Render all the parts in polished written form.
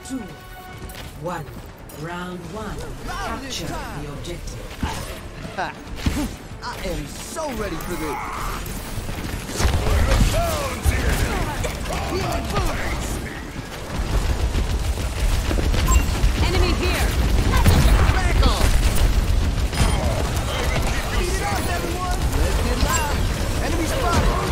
2, 1. Round 1. Capture the objective. I am so ready for this. Enemy here! Back on! Beat it up, everyone! Let's get loud! Enemy spotted!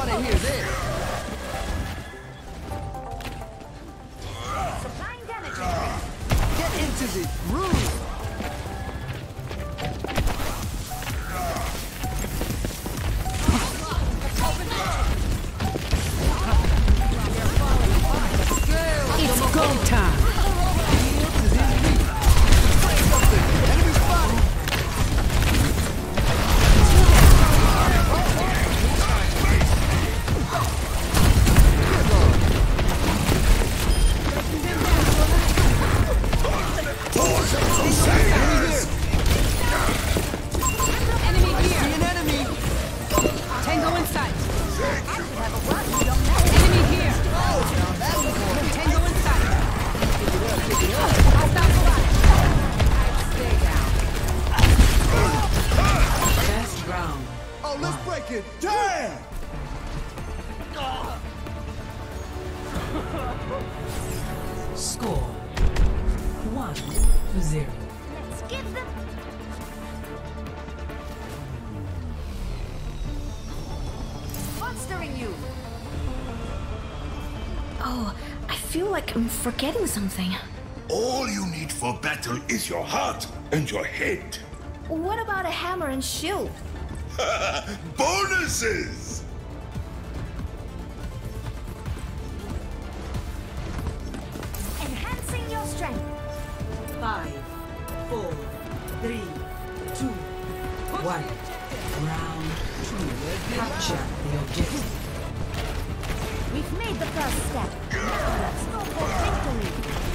want to hear this. Supplying damage. Get into the groove. It's go time. Enemy spotted. Enemy here. See an enemy. Tango in sight. Enemy here. Tango in sight. Hostile spotted. Stay down. Best round. Oh, let's break it. Damn. Score 1-0. Let's give them. Monstering you. Oh, I feel like I'm forgetting something. All you need for battle is your heart and your head. What about a hammer and shield? Bonuses! Enhancing your strength. 5, 4, 3, 2, 1. Round 2. Capture the objective. We've made the first step. Now let's go for victory.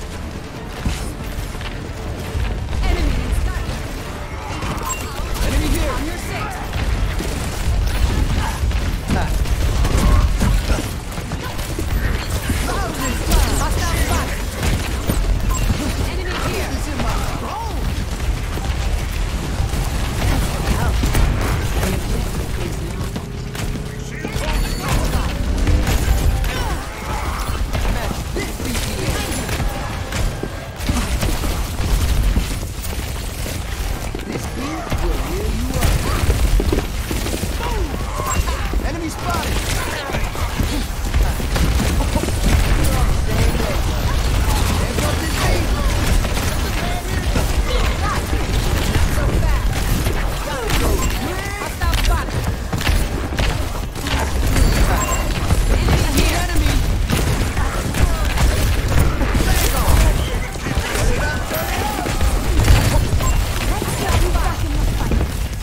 Enemy in sight. Enemy here. On your six. Hostile spotted. Enemy here. It's in my bone. Match this BTA. This beat will wear you up. Enemy spotted. There goes the team. Hostile spotted. The enemy. Let's get you back in the fight.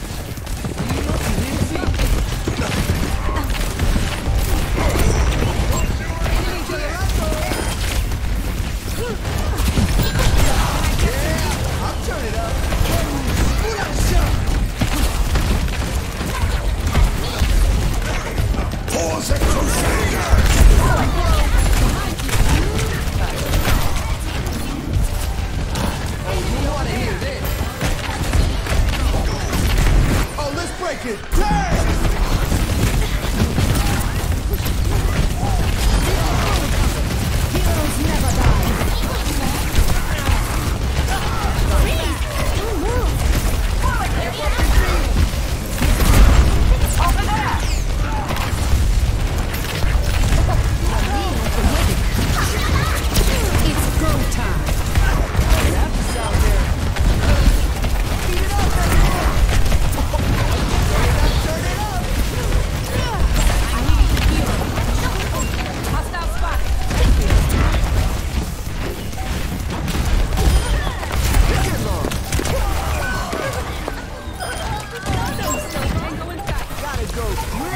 I'll turn it up. Ooh, that's a shot. For the Crusaders! You want to hear this? Oh, let's break it. Damn! Heroes never die. Freeze! Don't move. Forward, over there. It's go time. Raptors out there. Beat it up, baby. Turn it up. Hostile spotted. Get long. Tango in sight. Gotta go.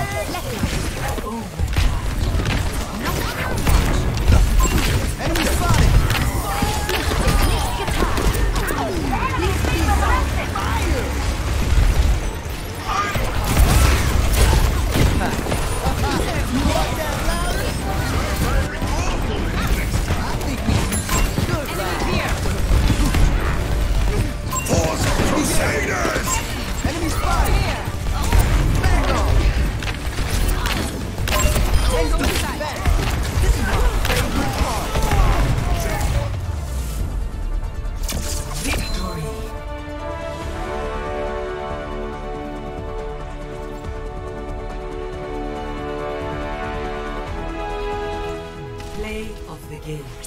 Enemy spotted. For the Crusaders! Enemy spotted. Bang on. Engage.